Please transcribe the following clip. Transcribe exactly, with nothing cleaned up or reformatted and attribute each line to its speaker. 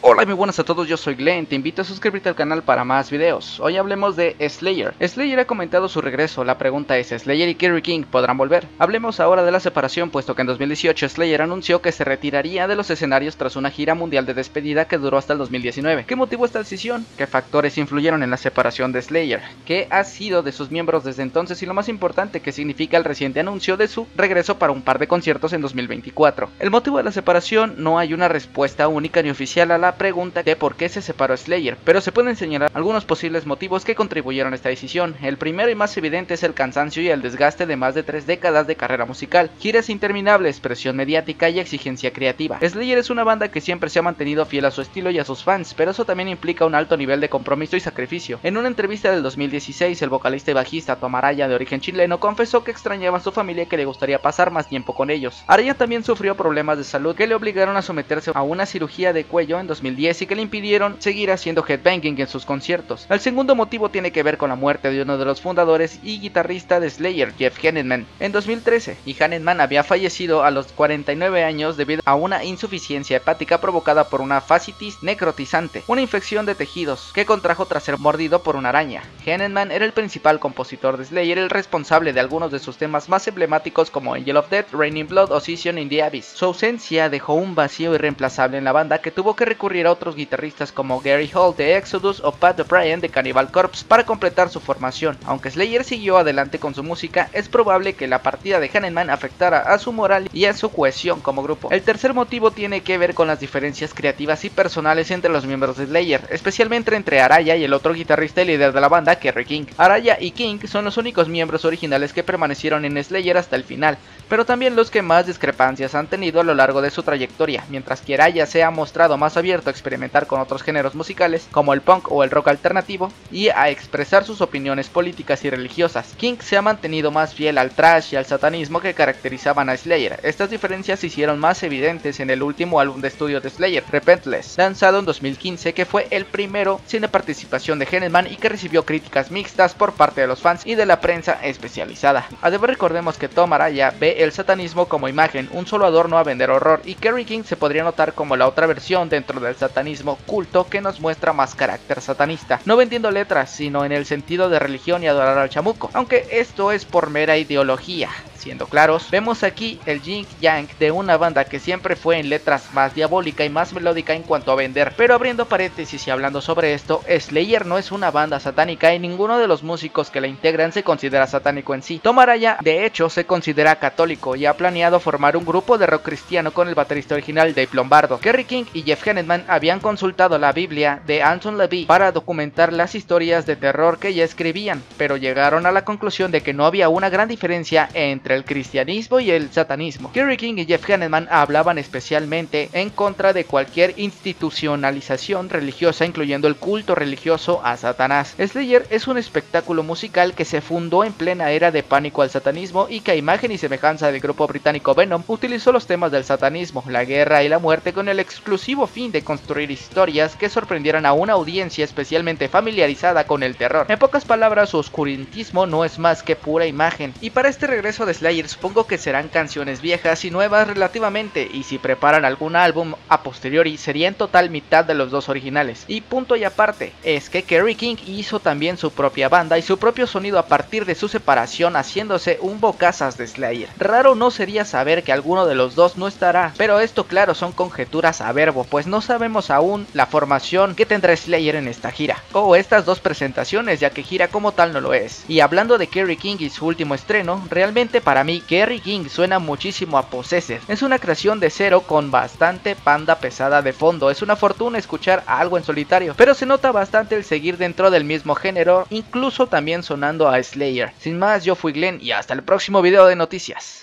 Speaker 1: Hola y muy buenas a todos, yo soy Glenn, te invito a suscribirte al canal para más videos. Hoy hablemos de Slayer. Slayer ha comentado su regreso, la pregunta es, ¿Slayer y Kerry King podrán volver? Hablemos ahora de la separación, puesto que en dos mil dieciocho Slayer anunció que se retiraría de los escenarios tras una gira mundial de despedida que duró hasta el dos mil diecinueve. ¿Qué motivó esta decisión? ¿Qué factores influyeron en la separación de Slayer? ¿Qué ha sido de sus miembros desde entonces? Y lo más importante, ¿qué significa el reciente anuncio de su regreso para un par de conciertos en dos mil veinticuatro? El motivo de la separación, no hay una respuesta única ni oficial a la pregunta de por qué se separó Slayer, pero se pueden señalar algunos posibles motivos que contribuyeron a esta decisión. El primero y más evidente es el cansancio y el desgaste de más de tres décadas de carrera musical, giras interminables, presión mediática y exigencia creativa. Slayer es una banda que siempre se ha mantenido fiel a su estilo y a sus fans, pero eso también implica un alto nivel de compromiso y sacrificio. En una entrevista del dos mil dieciséis, el vocalista y bajista Tom Araya, de origen chileno, confesó que extrañaba a su familia y que le gustaría pasar más tiempo con ellos. Araya también sufrió problemas de salud que le obligaron a someterse a una cirugía de cuello en dos mil diez y que le impidieron seguir haciendo headbanging en sus conciertos. El segundo motivo tiene que ver con la muerte de uno de los fundadores y guitarrista de Slayer, Jeff Hanneman, en dos mil trece, y Hanneman había fallecido a los cuarenta y nueve años debido a una insuficiencia hepática provocada por una fascitis necrotizante, una infección de tejidos que contrajo tras ser mordido por una araña. Hanneman era el principal compositor de Slayer, el responsable de algunos de sus temas más emblemáticos como Angel of Death, Raining Blood o Season in the Abyss. Su ausencia dejó un vacío irreemplazable en la banda, que tuvo que recurrir a otros guitarristas como Gary Hall de Exodus o Pat O'Brien de Cannibal Corpse para completar su formación. Aunque Slayer siguió adelante con su música, es probable que la partida de Hanneman afectara a su moral y a su cohesión como grupo. El tercer motivo tiene que ver con las diferencias creativas y personales entre los miembros de Slayer, especialmente entre Araya y el otro guitarrista y líder de la banda, Kerry King. Araya y King son los únicos miembros originales que permanecieron en Slayer hasta el final, pero también los que más discrepancias han tenido a lo largo de su trayectoria, mientras que Araya se ha mostrado más abierto a experimentar con otros géneros musicales como el punk o el rock alternativo y a expresar sus opiniones políticas y religiosas. King se ha mantenido más fiel al thrash y al satanismo que caracterizaban a Slayer. Estas diferencias se hicieron más evidentes en el último álbum de estudio de Slayer, Repentless, lanzado en dos mil quince, que fue el primero sin la participación de Hanneman y que recibió críticas mixtas por parte de los fans y de la prensa especializada. Además, recordemos que Tom Araya ve el satanismo como imagen, un solo adorno a vender horror, y Kerry King se podría notar como la otra versión dentro del satanismo culto que nos muestra más carácter satanista, no vendiendo letras, sino en el sentido de religión y adorar al chamuco, aunque esto es por mera ideología. Siendo claros, vemos aquí el yin yang de una banda que siempre fue en letras más diabólica y más melódica en cuanto a vender. Pero abriendo paréntesis y hablando sobre esto, Slayer no es una banda satánica y ninguno de los músicos que la integran se considera satánico en sí. Tom Araya de hecho se considera católico y ha planeado formar un grupo de rock cristiano con el baterista original Dave Lombardo. Kerry King y Jeff Hanneman habían consultado la Biblia de Anton LaVey para documentar las historias de terror que ya escribían, pero llegaron a la conclusión de que no había una gran diferencia entre el cristianismo y el satanismo. Kerry King y Jeff Hanneman hablaban especialmente en contra de cualquier institucionalización religiosa, incluyendo el culto religioso a Satanás. Slayer es un espectáculo musical que se fundó en plena era de pánico al satanismo y que, a imagen y semejanza del grupo británico Venom, utilizó los temas del satanismo, la guerra y la muerte con el exclusivo fin de construir historias que sorprendieran a una audiencia especialmente familiarizada con el terror. En pocas palabras, su oscurantismo no es más que pura imagen. Y para este regreso de Slayer supongo que serán canciones viejas y nuevas relativamente, y si preparan algún álbum a posteriori sería en total mitad de los dos originales. Y punto y aparte, es que Kerry King hizo también su propia banda y su propio sonido a partir de su separación, haciéndose un bocazas de Slayer. Raro no sería saber que alguno de los dos no estará, pero esto claro son conjeturas a verbo, pues no sabemos aún la formación que tendrá Slayer en esta gira, o estas dos presentaciones, ya que gira como tal no lo es. Y hablando de Kerry King y su último estreno, realmente para mí Kerry King suena muchísimo a Possessed. Es una creación de cero con bastante banda pesada de fondo. Es una fortuna escuchar algo en solitario, pero se nota bastante el seguir dentro del mismo género, incluso también sonando a Slayer. Sin más, yo fui Glenn y hasta el próximo video de noticias.